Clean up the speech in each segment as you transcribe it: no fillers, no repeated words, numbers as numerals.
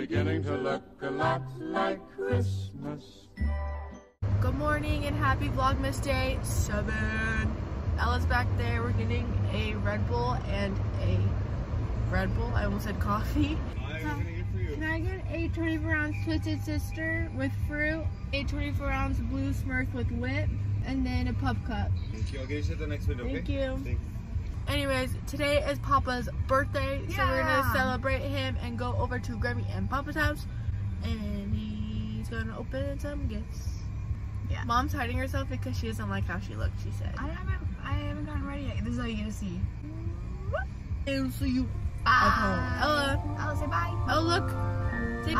beginning to look a lot like Christmas. Good morning and happy Vlogmas Day 7. Ella's back there. We're getting a Red Bull and a Red Bull. I almost said coffee. Can I get a 24-ounce Twisted Sister with fruit, a 24-ounce Blue Smurf with whip, and then a pup cup? Thank you. I'll get you the next window, okay? Thank you. Thanks. Anyways, today is Papa's birthday, so we're gonna celebrate him and go over to Grammy and Papa's house, and he's gonna open some gifts. Yeah. Mom's hiding herself because she doesn't like how she looks, she said. I haven't gotten ready yet. This is all you get to see. And see you Bye. at home. Ella. Ella, say bye. Oh, look. Say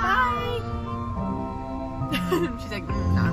bye. She's like, nah.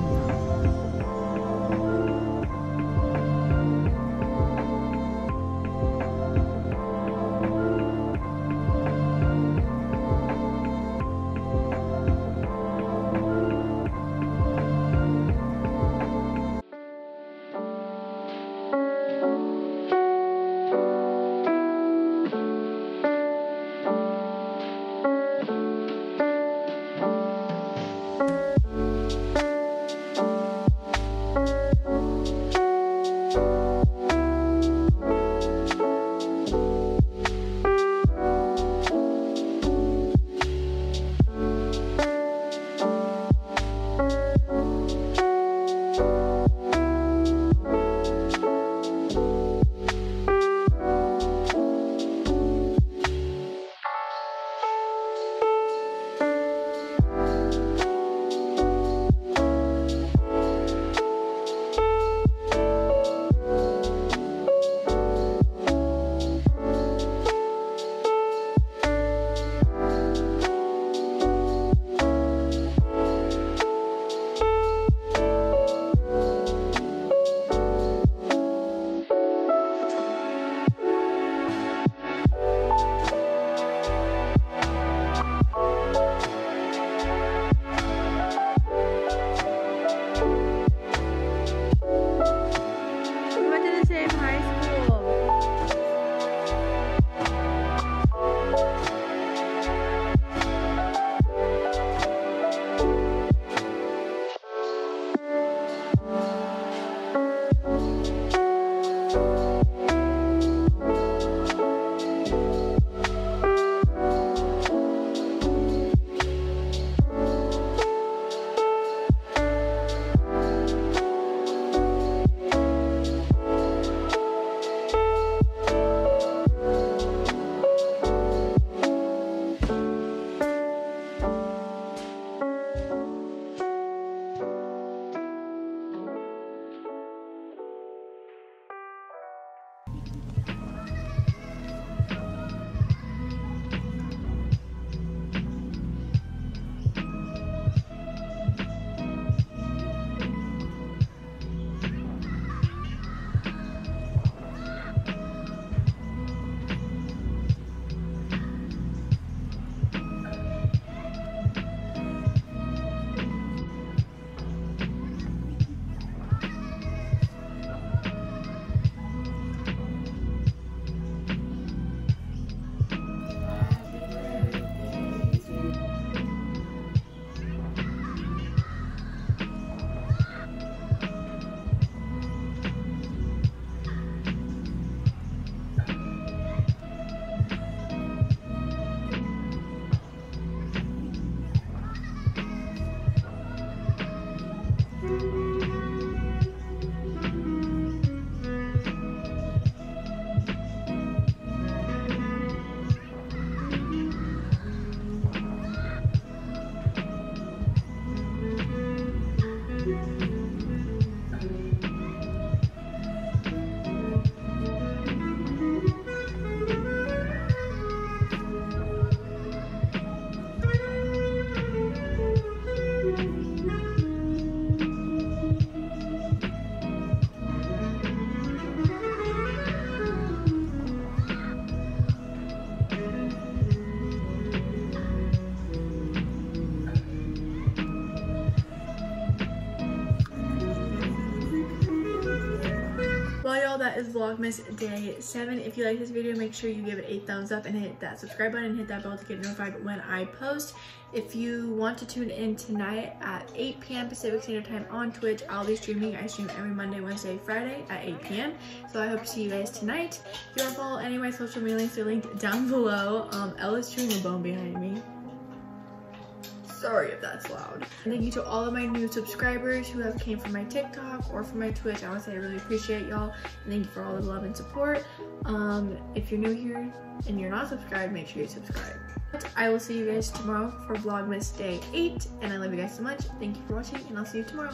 that is Vlogmas Day 7. If you like this video, make sure you give it a thumbs up and hit that subscribe button and hit that bell to get notified when I post. If you want to tune in tonight at 8 p.m. Pacific Standard Time on Twitch, I'll be streaming. I stream every Monday, Wednesday, Friday at 8 p.m. So I hope to see you guys tonight. If you want to follow any of my social media links, they're linked down below. Ella's chewing a bone behind me. Sorry if that's loud. And thank you to all of my new subscribers who have came from my TikTok or from my Twitch. I want to say I really appreciate y'all, and thank you for all the love and support. If you're new here and you're not subscribed, make sure you subscribe. I will see you guys tomorrow for Vlogmas Day 8, and I love you guys so much. Thank you for watching, and I'll see you tomorrow.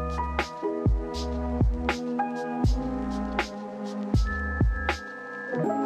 Bye.